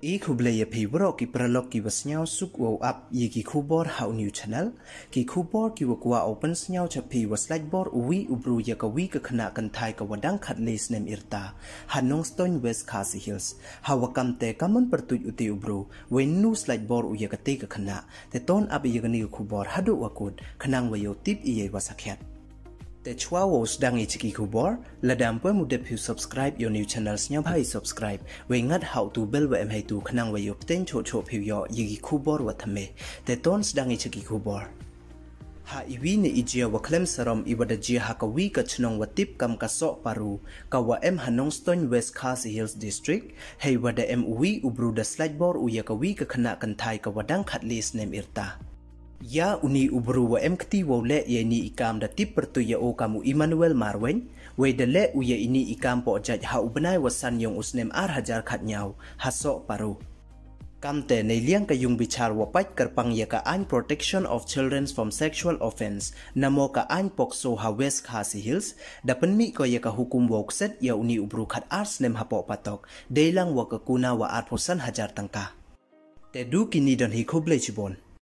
E kublaya pibro ki pralog ki wasnyaw suk wow up ye ki kubor hau new channel ki kubor ki wakwa open snyaw chapi was Slaitbor uwi ubru ya ka wi ka khna kan thai ka wadang khat les nem irta Nongstoin West Khasi Hills hawakam te kamun pertuj uti ubru when nu Slaitbor u ya ka te ka khna te ton ab ye ni kubor hadu wakut khnang wayo tip iye wasakhet Te chua was dang ichiki kubor la dam pwe mu depu subscribe your new channels nya bhai subscribe we ngat how to bel wa em hai tu khnang wa yo ten cho cho phiu yo yigi kubor wa thame te tons dang ichiki kubor ha iwi ne ijia wa klem saram iwada ji ha ka wi ka chnong wa tip kam ka so paru ka wa em Nongstoin West Khasi Hills district hei wada em uwi ubru da Slaitbor u ya ka wi ka khna kan thai ka wadang khat lis nem irta Ya uni ubru wa emkti wa le ye ni ikam da tip pertu ya o kamu Emmanuel Marwen we de le u ye ini ikam po jaj ha ubnai wasan yong usnem ar hajar khat nyaw haso paru kamte nei liang ka yung bichar wa pat karpang ya ka an protection of children from sexual offense namo ka an pokso ha West Khasi Hills da penmi ko ya ka hukum wa set ya uni ubru khat ars nem hapo patok deilang wa ka kuna wa ar posan hajar tangka te du kini don hi khuble chibon